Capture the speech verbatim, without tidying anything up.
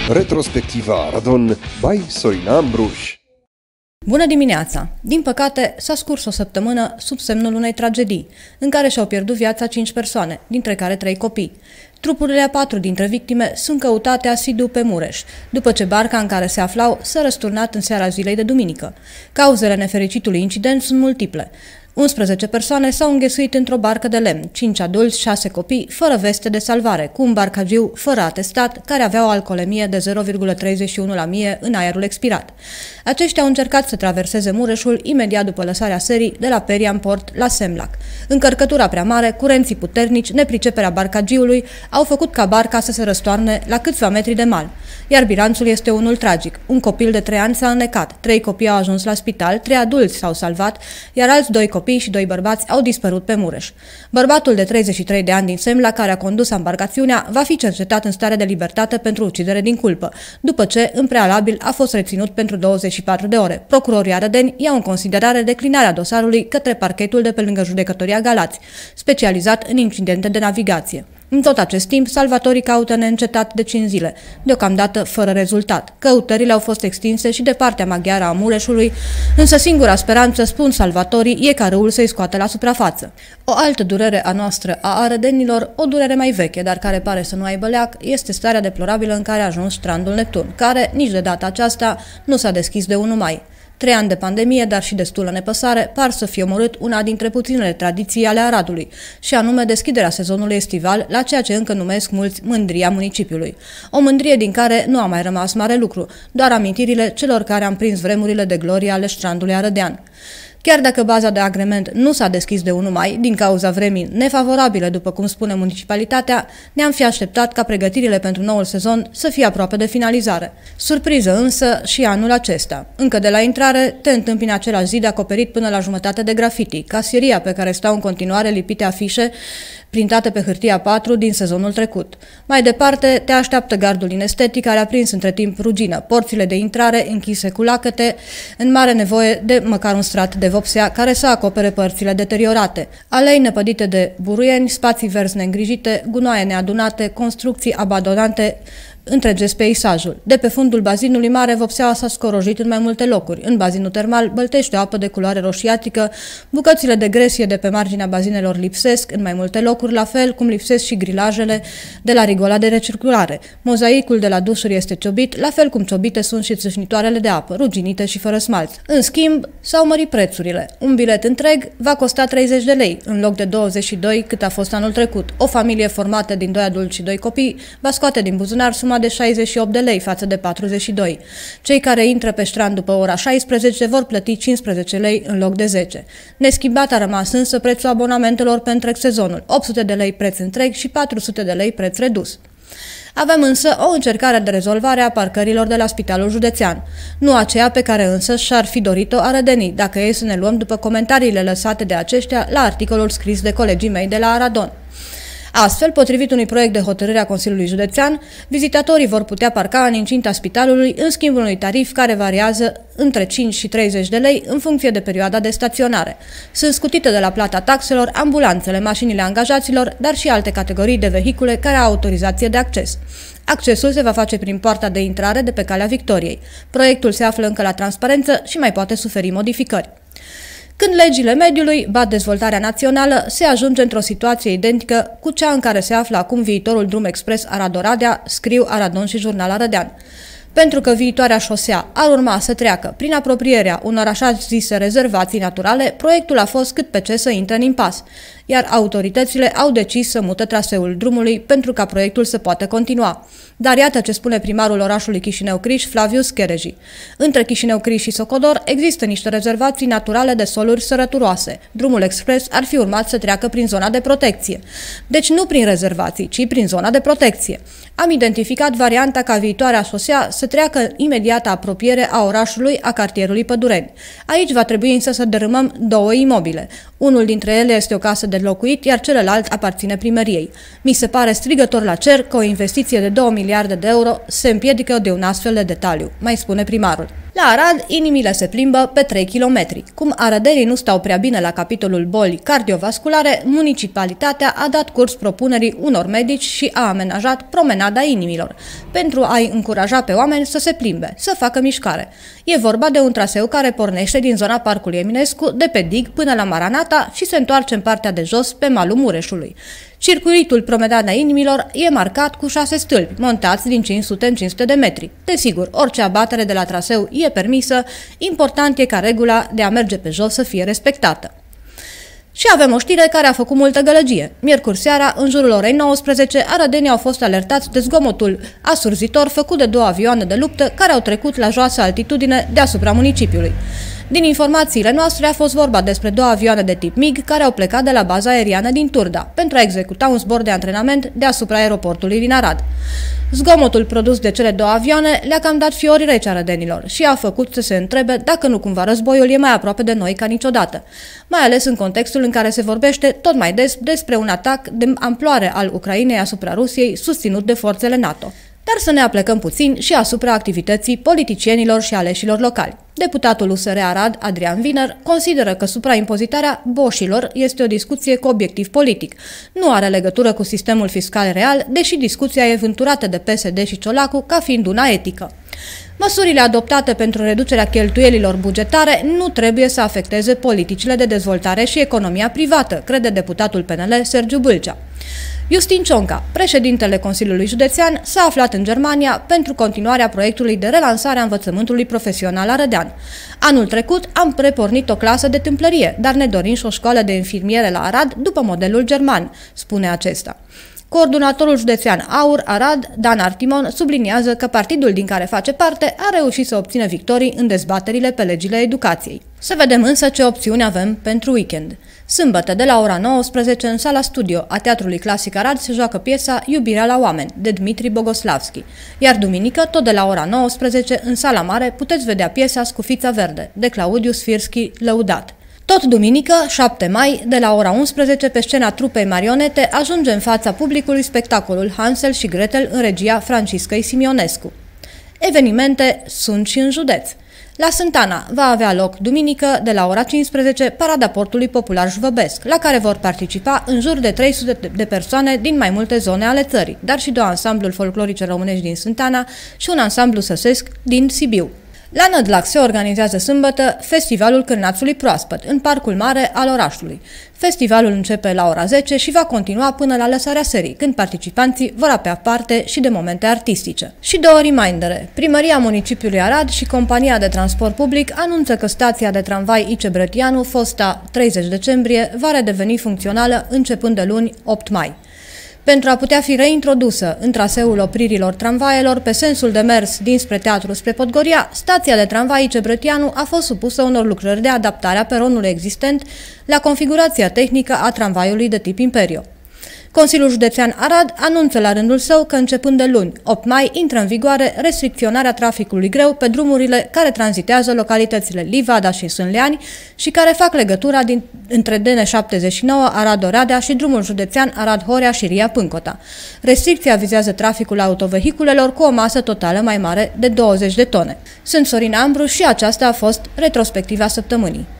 Retrospectiva Aradon by Sorina Ambruș. Bună dimineața! Din păcate, s-a scurs o săptămână sub semnul unei tragedii, în care și-au pierdut viața cinci persoane, dintre care trei copii. Trupurile a patru dintre victime sunt căutate asidu pe Mureș, după ce barca în care se aflau s-a răsturnat în seara zilei de duminică. Cauzele nefericitului incident sunt multiple. unsprezece persoane s-au înghesuit într-o barcă de lemn, cinci adulți, șase copii, fără veste de salvare, cu un barcagiu fără atestat, care avea o alcoolemie de zero virgulă treizeci și unu la mie în aerul expirat. Aceștia au încercat să traverseze Mureșul imediat după lăsarea serii de la Peria în port la Semlac. Încărcătura prea mare, curenții puternici, nepriceperea barcagiului au făcut ca barca să se răstoarne la câțiva metri de mal. Iar bilanțul este unul tragic. Un copil de trei ani s-a înnecat, trei copii au ajuns la spital, trei adulți s-au salvat, iar alți doi copii și doi bărbați au dispărut pe Mureș. Bărbatul de treizeci și trei de ani din Semlac, care a condus embarcațiunea, va fi cercetat în stare de libertate pentru ucidere din culpă, după ce, în prealabil, a fost reținut pentru douăzeci și patru de ore. Procurorii arădeni iau în considerare declinarea dosarului către parchetul de pe lângă Judecătoria Galați, specializat în incidente de navigație. În tot acest timp, salvatorii caută neîncetat de cinci zile, deocamdată fără rezultat. Căutările au fost extinse și de partea maghiară a Mureșului, însă singura speranță, spun salvatorii, e ca râul să-i scoată la suprafață. O altă durere a noastră a arădenilor, o durere mai veche, dar care pare să nu aibă leac, este starea deplorabilă în care a ajuns strandul Neptun, care, nici de data aceasta, nu s-a deschis de unu mai. Trei ani de pandemie, dar și destulă nepăsare, par să fie omorât una dintre puținele tradiții ale Aradului, și anume deschiderea sezonului estival la ceea ce încă numesc mulți mândria municipiului. O mândrie din care nu a mai rămas mare lucru, doar amintirile celor care am prins vremurile de glorie ale strandului arădean. Chiar dacă baza de agrement nu s-a deschis de unu mai, din cauza vremii nefavorabile, după cum spune municipalitatea, ne-am fi așteptat ca pregătirile pentru noul sezon să fie aproape de finalizare. Surpriză însă și anul acesta. Încă de la intrare te întâmpini același zid acoperit până la jumătate de grafiti, casieria pe care stau în continuare lipite afișe printate pe hârtia patru din sezonul trecut. Mai departe te așteaptă gardul inestetic care a prins între timp rugină, porțile de intrare închise cu lacăte, în mare nevoie de măcar un strat de vopsea care să acopere părțile deteriorate, alei năpădite de buruieni, spații verzi neîngrijite, gunoaie neadunate, construcții abandonate, întregesc peisajul. De pe fundul bazinului mare, vopseaua s-a scorojit în mai multe locuri. În bazinul termal băltește o apă de culoare roșiatică, bucățile de gresie de pe marginea bazinelor lipsesc în mai multe locuri, la fel cum lipsesc și grilajele de la rigola de recirculare. Mozaicul de la dușuri este ciobit, la fel cum ciobite sunt și țâșnitoarele de apă, ruginite și fără smalț. În schimb, s-au mărit prețurile. Un bilet întreg va costa treizeci de lei, în loc de douăzeci și doi cât a fost anul trecut. O familie formată din doi adulți și doi copii va scoate din buzunar suma de șaizeci și opt de lei față de patruzeci și doi. Cei care intră pe strand după ora șaisprezece vor plăti cincisprezece lei în loc de zece. Neschimbat a rămas însă prețul abonamentelor pe întreg sezonul, opt sute de lei preț întreg și patru sute de lei preț redus. Avem însă o încercare de rezolvare a parcărilor de la Spitalul Județean, nu aceea pe care însă și-ar fi dorit-o arădenii, dacă e să ne luăm după comentariile lăsate de aceștia la articolul scris de colegii mei de la Aradon. Astfel, potrivit unui proiect de hotărâre a Consiliului Județean, vizitatorii vor putea parca în incinta spitalului în schimbul unui tarif care variază între cinci și treizeci de lei în funcție de perioada de staționare. Sunt scutite de la plata taxelor ambulanțele, mașinile angajaților, dar și alte categorii de vehicule care au autorizație de acces. Accesul se va face prin poarta de intrare de pe Calea Victoriei. Proiectul se află încă la transparență și mai poate suferi modificări. Când legile mediului bat dezvoltarea națională, se ajunge într-o situație identică cu cea în care se află acum viitorul drum expres Arad-Oradea, scriu Aradon și Jurnal Arădean. Pentru că viitoarea șosea ar urma să treacă prin apropierea unor așa zise rezervații naturale, proiectul a fost cât pe ce să intre în impas, iar autoritățile au decis să mută traseul drumului pentru ca proiectul să poată continua. Dar iată ce spune primarul orașului Chișinău-Criș, Flavius Chereji. Între Chișinău-Criș și Socodor există niște rezervații naturale de soluri sărăturoase. Drumul expres ar fi urmat să treacă prin zona de protecție. Deci nu prin rezervații, ci prin zona de protecție. Am identificat varianta ca viitoarea șosea să treacă imediată apropiere a orașului, a cartierului Pădureni. Aici va trebui însă să dărâmăm două imobile. Unul dintre ele este o casă de locuit, iar celălalt aparține primăriei. Mi se pare strigător la cer că o investiție de două miliarde de euro se împiedică de un astfel de detaliu, mai spune primarul. La Arad, inimile se plimbă pe trei kilometri. Cum arădenii nu stau prea bine la capitolul boli cardiovasculare, municipalitatea a dat curs propunerii unor medici și a amenajat promenada inimilor, pentru a-i încuraja pe oameni să se plimbe, să facă mișcare. E vorba de un traseu care pornește din zona Parcului Eminescu, de pe dig până la Maranata și se întoarce în partea de jos pe malul Mureșului. Circuitul Promenada Inimilor e marcat cu șase stâlpi, montați din cinci sute în cinci sute de metri. Desigur, orice abatere de la traseu e permisă, important e ca regula de a merge pe jos să fie respectată. Și avem o știre care a făcut multă gălăgie. Miercuri seara, în jurul orei nouăsprezece, arădenii au fost alertați de zgomotul asurzitor făcut de două avioane de luptă care au trecut la joasă altitudine deasupra municipiului. Din informațiile noastre a fost vorba despre două avioane de tip MiG care au plecat de la baza aeriană din Turda pentru a executa un zbor de antrenament deasupra aeroportului din Arad. Zgomotul produs de cele două avioane le-a cam dat fiori reci arădenilor și a făcut să se întrebe dacă nu cumva războiul e mai aproape de noi ca niciodată, mai ales în contextul în care se vorbește tot mai des despre un atac de amploare al Ucrainei asupra Rusiei susținut de forțele NATO. Dar să ne aplecăm puțin și asupra activității politicienilor și aleșilor locali. Deputatul U S R Arad, Adrian Wiener, consideră că supraimpozitarea boșilor este o discuție cu obiectiv politic. Nu are legătură cu sistemul fiscal real, deși discuția e vânturată de P S D și Ciolacu ca fiind una etică. Măsurile adoptate pentru reducerea cheltuielilor bugetare nu trebuie să afecteze politicile de dezvoltare și economia privată, crede deputatul P N L Sergiu Bâlcea. Justin Cionca, președintele Consiliului Județean, s-a aflat în Germania pentru continuarea proiectului de relansare a învățământului profesional arădean. Anul trecut am prepornit o clasă de tâmplărie, dar ne dorim și o școală de infirmiere la Arad după modelul german, spune acesta. Coordonatorul județean AUR Arad, Dan Artimon, subliniază că partidul din care face parte a reușit să obțină victorii în dezbaterile pe legile educației. Să vedem însă ce opțiuni avem pentru weekend. Sâmbătă, de la ora nouăsprezece, în sala studio a Teatrului Clasic Arad se joacă piesa Iubirea la oameni, de Dmitri Bogoslavski. Iar duminică, tot de la ora nouăsprezece, în sala mare, puteți vedea piesa Scufița Verde, de Claudiu Sfirski Lăudat. Tot duminică, șapte mai, de la ora unsprezece, pe scena trupei Marionete, ajunge în fața publicului spectacolul Hansel și Gretel în regia Franciscăi Simionescu. Evenimente sunt și în județ. La Sântana va avea loc duminică, de la ora cincisprezece, Parada Portului Popular Juvăbesc, la care vor participa în jur de trei sute de persoane din mai multe zone ale țării, dar și două ansambluri folclorice românești din Sântana și un ansamblu săsesc din Sibiu. La Nădlac se organizează sâmbătă Festivalul Cârnațului Proaspăt, în Parcul Mare al orașului. Festivalul începe la ora zece și va continua până la lăsarea serii, când participanții vor avea parte și de momente artistice. Și două remindere. Primăria municipiului Arad și compania de transport public anunță că stația de tramvai I C Brătianu, fosta treizeci decembrie, va redeveni funcțională începând de luni opt mai. Pentru a putea fi reintrodusă în traseul opririlor tramvaielor pe sensul de mers dinspre teatru spre Podgoria, stația de tramvai I C Brătianu a fost supusă unor lucrări de adaptare a peronului existent la configurația tehnică a tramvaiului de tip Imperio. Consiliul Județean Arad anunță la rândul său că începând de luni, opt mai, intră în vigoare restricționarea traficului greu pe drumurile care tranzitează localitățile Livada și Sânleani și care fac legătura din, între D N șaptezeci și nouă Arad-Oradea și drumul județean Arad-Horea și Ria-Pâncota. Restricția vizează traficul autovehiculelor cu o masă totală mai mare de douăzeci de tone. Sunt Sorin Ambru și aceasta a fost retrospectiva săptămânii.